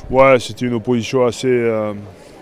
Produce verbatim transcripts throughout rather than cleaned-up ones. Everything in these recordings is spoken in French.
Ouais, c'était une opposition assez. Euh,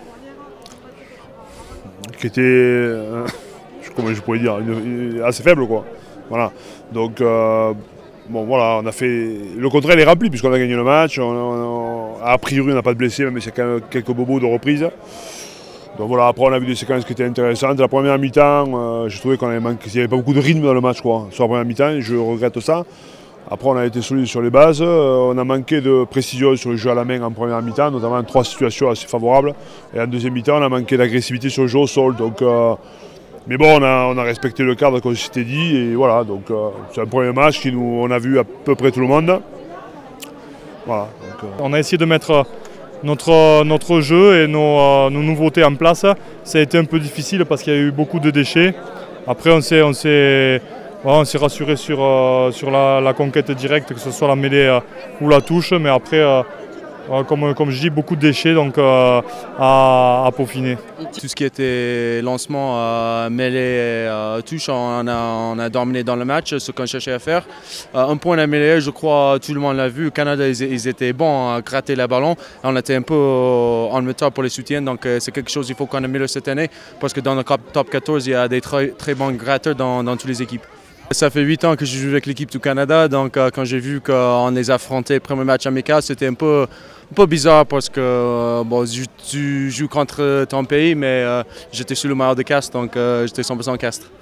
qui était. Euh, comment je pourrais dire une, une, assez faible, quoi. Voilà. Donc, euh, bon, voilà, on a fait. Le contraire est rempli, puisqu'on a gagné le match. On, on, a priori, on n'a pas de blessés, même si c'est quand même quelques bobos de reprise. Donc voilà, après on a vu des séquences qui étaient intéressantes. La première mi-temps, euh, j'ai trouvé qu'il n'y avait pas beaucoup de rythme dans le match, quoi. Sur la première mi-temps, je regrette ça. Après on a été solide sur les bases, euh, on a manqué de précision sur le jeu à la main en première mi-temps, notamment en trois situations assez favorables. Et en deuxième mi-temps, on a manqué d'agressivité sur le jeu au sol. Donc, euh, mais bon, on a, on a respecté le cadre qu'on s'était dit. Et voilà, donc euh, c'est un premier match qui nous, on a vu à peu près tout le monde. Voilà, donc, euh... On a essayé de mettre notre, notre jeu et nos, nos nouveautés en place. Ça a été un peu difficile parce qu'il y a eu beaucoup de déchets. Après on s'est on s'est voilà, on s'est rassuré sur, euh, sur la, la conquête directe, que ce soit la mêlée euh, ou la touche, mais après euh, comme, comme je dis, beaucoup de déchets donc euh, à, à peaufiner. Tout ce qui était lancement, euh, mêlée et euh, touche, on a, on a dominé dans le match, ce qu'on cherchait à faire. Euh, un point à mêlée, je crois tout le monde l'a vu, le Canada ils, ils étaient bons à gratter le ballon. On était un peu en retard pour les soutiens, donc euh, c'est quelque chose qu'il faut qu'on améliore cette année, parce que dans le top quatorze, il y a des très, très bons gratteurs dans, dans toutes les équipes. Ça fait huit ans que je joue avec l'équipe du Canada, donc euh, quand j'ai vu qu'on les affrontait le premier match amical, c'était un peu, un peu bizarre parce que euh, bon, tu joues contre ton pays, mais euh, j'étais sur le maillot de Castres, donc euh, j'étais cent pour cent Castres.